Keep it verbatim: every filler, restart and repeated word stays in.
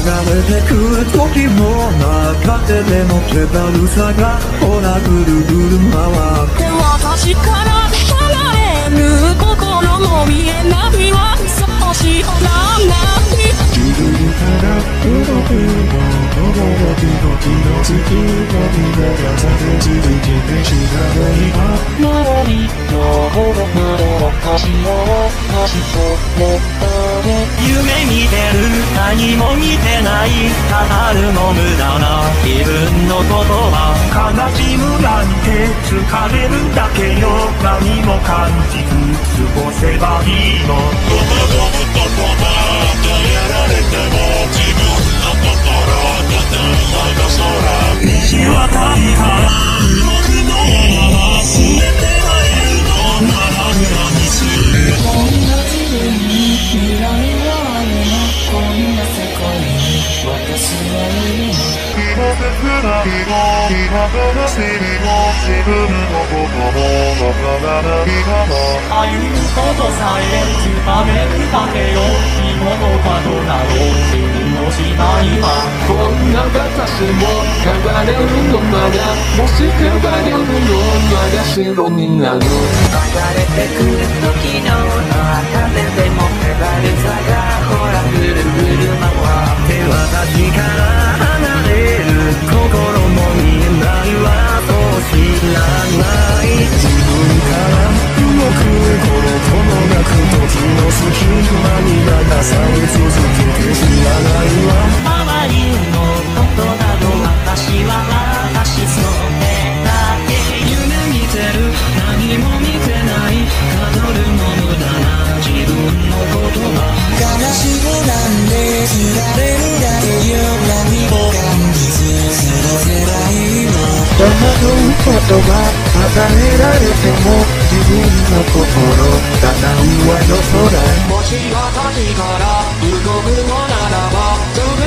れてくる時も中手でのけたるさがほらぐるぐる回って私から離れる心も見えないわ少しほらない自分から動くの驚き時の月が見ながら続けてしかないわ周りのほどまどろかしを足とネットで夢見てる何も見てない語るの無駄な自分のことは悲しむなんて疲れるだけよ何も感じず過ごせばいいのどこどことこだってやられても自分の心だってまだ空道は大半僕のまま全ては言うのなら裏にするこんな自分に未来はあるのこんな世界に私はいるの今でくらいの今話にも自分のこともわからないまま歩むことさえつめるだけよ今の角など知りもしないわこんな私も変われるのならもし変われるのなら白になる流れてくる時の中ででも手軽さがほらぐるぐる回って私から離れる心も見えないわそう知らない自分から動くこれともなく時の隙間に流され続けて知らないわ周りのことなど私は私それだけ夢見てる何も見てない語るの無駄な自分のことは悲しくなんで知られるだけよ何も感じず過ごせばいいの戸惑うことが与えられても自分の心ただ上の空もし私から動くのならば